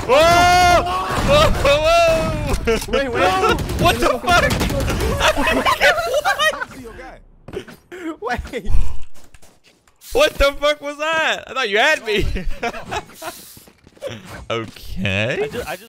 Whoa! Whoa! Whoa! Wait. What the fuck? What? Wait. What the fuck was that? I thought you had me. Okay. I just